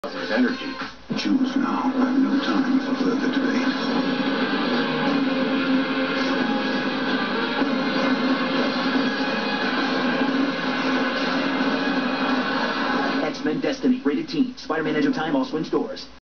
His energy. Choose now. I have no time for further debate. X-Men Destiny, rated teen. Spider-Man Edge of Time, all swing stores.